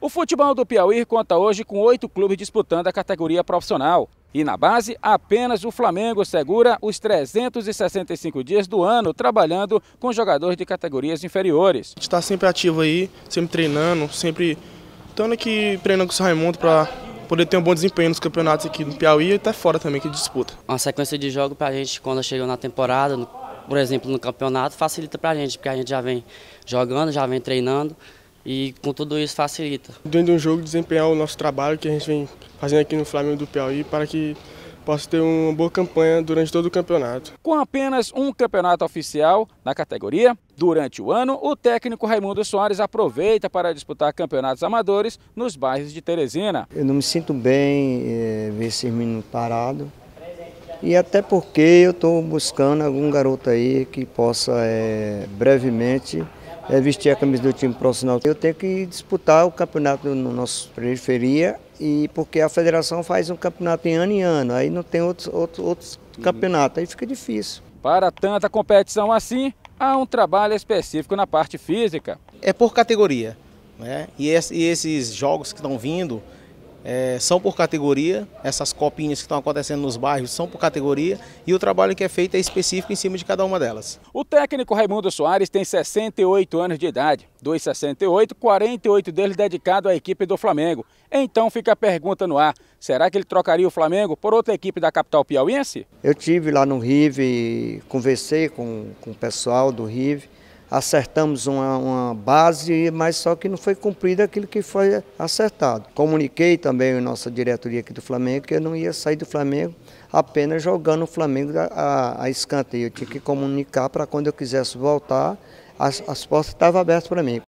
O futebol do Piauí conta hoje com 8 clubes disputando a categoria profissional. E na base, apenas o Flamengo segura os 365 dias do ano trabalhando com jogadores de categorias inferiores. A gente está sempre ativo aí, sempre treinando, sempre estando aqui treinando com o São Raimundo para poder ter um bom desempenho nos campeonatos aqui no Piauí e até fora também que disputa. Uma sequência de jogos para a gente, quando chega na temporada, por exemplo, no campeonato, facilita para a gente, porque a gente já vem jogando, já vem treinando. E com tudo isso facilita. Dentro de um jogo, desempenhar o nosso trabalho que a gente vem fazendo aqui no Flamengo do Piauí para que possa ter uma boa campanha durante todo o campeonato. Com apenas um campeonato oficial na categoria, durante o ano, o técnico Raimundo Soares aproveita para disputar campeonatos amadores nos bairros de Teresina. Eu não me sinto bem ver esses meninos parados. E até porque eu estou buscando algum garoto aí que possa brevemente vestir a camisa do time profissional. Eu tenho que disputar o campeonato no nosso periferia, e porque a federação faz um campeonato em ano, aí não tem outros campeonatos, aí fica difícil. Para tanta competição assim, há um trabalho específico na parte física. É por categoria, né? E esses jogos que estão vindo são por categoria, essas copinhas que estão acontecendo nos bairros são por categoria e o trabalho que é feito é específico em cima de cada uma delas. O técnico Raimundo Soares tem 68 anos de idade, dos 68, 48 deles dedicados à equipe do Flamengo. Então fica a pergunta no ar, será que ele trocaria o Flamengo por outra equipe da capital piauiense? Eu estive lá no Rive, conversei com o pessoal do Rive, acertamos uma base, mas só que não foi cumprido aquilo que foi acertado. Comuniquei também a nossa diretoria aqui do Flamengo que eu não ia sair do Flamengo apenas jogando o Flamengo a escanteio. Eu tinha que comunicar para quando eu quisesse voltar, as portas estavam abertas para mim.